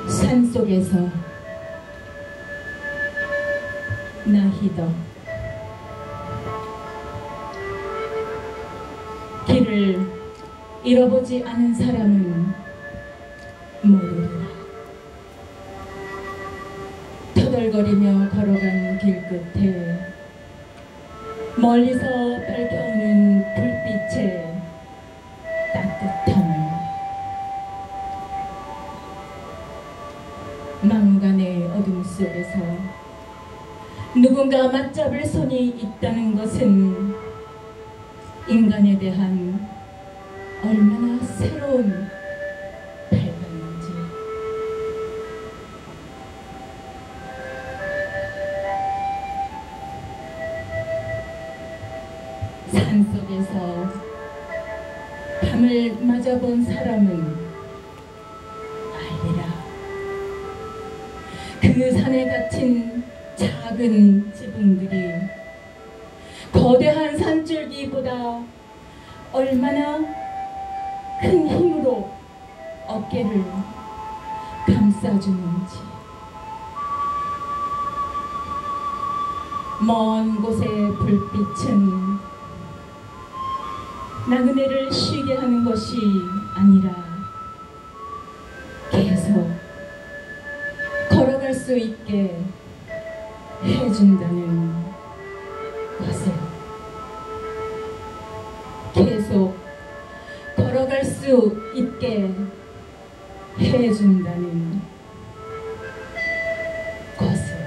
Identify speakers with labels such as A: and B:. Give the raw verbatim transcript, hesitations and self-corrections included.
A: 산속에서 나히더 길을 잃어보지 않은 사람은 모르리라. 터덜거리며 걸어간 길 끝에 멀리서 밝혀오는 불빛의 따뜻함을, 막무가내 어둠 속에서 누군가 맞잡을 손이 있다는 것은 인간에 대한 얼마나 새로운 발견인지. 산속에서 밤을 맞아본 사람은 알리라. 그 산에 갇힌 작은 지붕들이 거대한 산줄기보다 얼마나 큰 힘으로 어깨를 감싸주는지. 먼 곳의 불빛은 나그네를 쉬게 하는 것이 아니라 계속 걸어갈 수 있게 해준다는 것을, 계속 걸어갈 수 있게 해준다는 것을.